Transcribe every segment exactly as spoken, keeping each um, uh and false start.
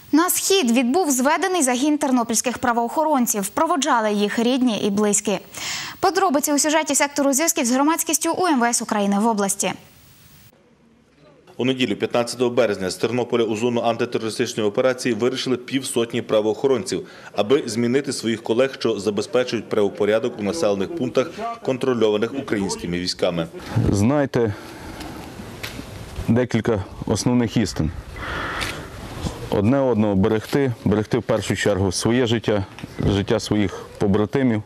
На схід відбув зведений загін тернопільських правоохоронців. Проводжали їх рідні і близькі. Подробиці у сюжеті сектору зв'язків з громадськістю у ем ве ес України в області. У неділю, п'ятнадцятого березня, з Тернополя у зону антитерористичної операції вирішили півсотні правоохоронців, аби змінити своїх колег, що забезпечують правопорядок у населених пунктах, контрольованих українськими військами. Знайте декілька основних істин. Одне одного берегти, берегти в першу чергу своє життя, життя своїх побратимів,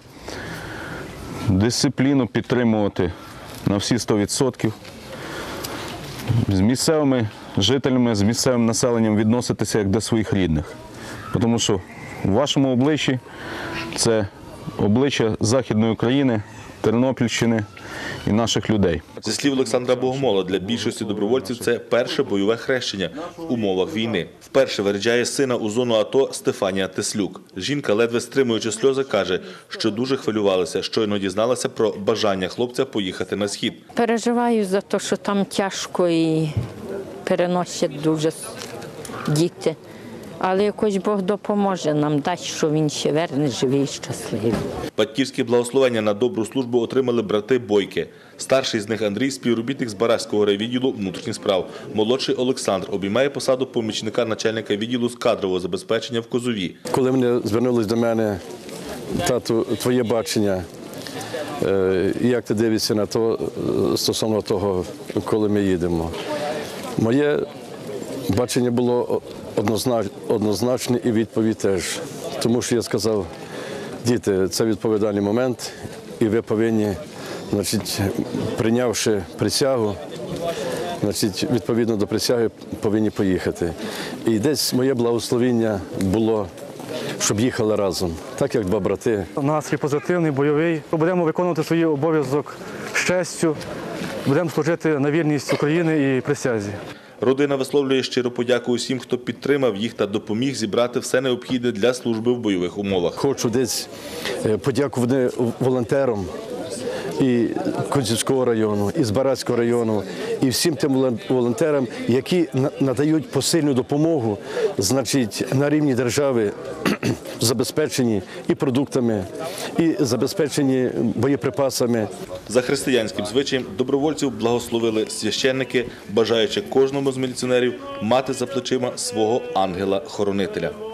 дисципліну підтримувати на всі сто відсотків, з місцевими жителями, з місцевим населенням відноситися як до своїх рідних. Тому що в вашому обличчі це обличчя Західної України, Тернопільщини і наших людей. Зі слів Олександра Богомола, для більшості добровольців це перше бойове хрещення в умовах війни. Вперше виряджає сина у зону АТО Стефанія Теслюк. Жінка, ледве стримуючи сльози, каже, що дуже хвилювалася, щойно дізналася про бажання хлопця поїхати на схід. Переживаю за те, що там тяжко і переносять дуже діти. Але якось Бог допоможе нам, дасть, що він ще верне, живий і щасливий. Батьківські благословення на добру службу отримали брати Бойки. Старший з них Андрій – співробітник з Бараського райвідділу внутрішніх справ. Молодший Олександр обіймає посаду помічника начальника відділу з кадрового забезпечення в Козові. Коли вони звернулись до мене, тату, твоє бачення, як ти дивишся на то стосовно того, коли ми їдемо. Моє бачення було однозначне і відповідь теж. Тому що я сказав, діти, це відповідальний момент, і ви повинні, значить, прийнявши присягу, значить, відповідно до присяги, повинні поїхати. І десь моє благословення було, щоб їхали разом, так як два брати. Настрій позитивний, бойовий. Будемо виконувати свій обов'язок з честю, будемо служити на вірність України і присязі. Родина висловлює щиру подяку усім, хто підтримав їх та допоміг зібрати все необхідне для служби в бойових умовах. Хочу десь подякувати волонтерам і Козівського району, і з Барацького району, і всім тим волонтерам, які надають посильну допомогу, значить, на рівні держави, забезпечені і продуктами, і забезпечені боєприпасами. За християнським звичаєм добровольців благословили священники, бажаючи кожному з міліціонерів мати за плечима свого ангела-хоронителя.